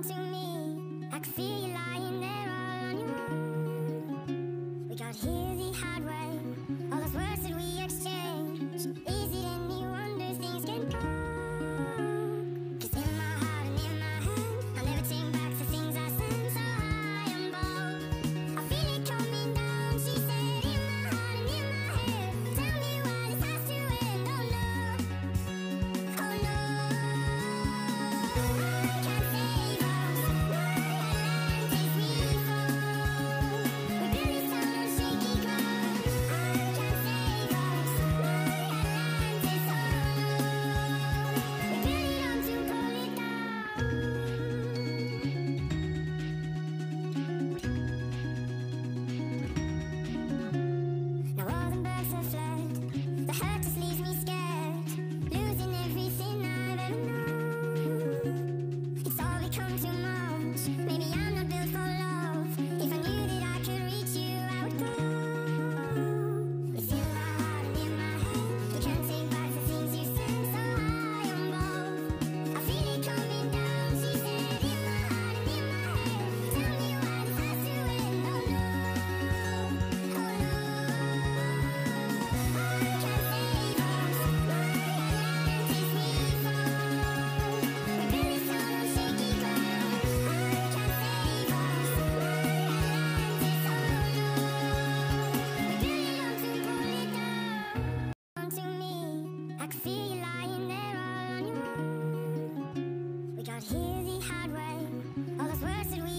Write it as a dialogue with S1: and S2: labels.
S1: to me. I can feel you lying there all on your own. We got here the hard way. All those words that we exchange. Is it any wonder things can go? 'Cause in my heart and in my hand, I'll never take back the things I said. So high and bold, I feel it coming down. She said, in my heart and in my head. Tell me why this has to end. Oh no, oh no. I can't save us. My Atlantis we fall. We build this town on shaky ground. I can't save us. My Atlantis, oh no. We build it up to pull it down. Now all the birds have fled. The hurt just leaves me scared, losing everything I've ever known. It's all become too much. Maybe I'm not built for love. If I knew that I could reach you, I would go. It's in my heart and in my head. You can't take back the things you said. So high and bold, I feel it coming down. She said, in my heart and in my head. Tell me why this has to end. Oh no, oh no. I can't save us. My Atlantis we fall. We build this town on shaky ground. I can't save us. My Atlantis, oh no. We build it up to pull it down. To me, I can feel you lying there all on your own. We got here the hard way. All those words that we